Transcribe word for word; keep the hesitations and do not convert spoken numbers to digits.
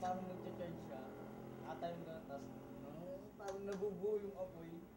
parang nagcha-charge siya. Nakatayo ka, tapos uh, parang nabubuo yung apoy.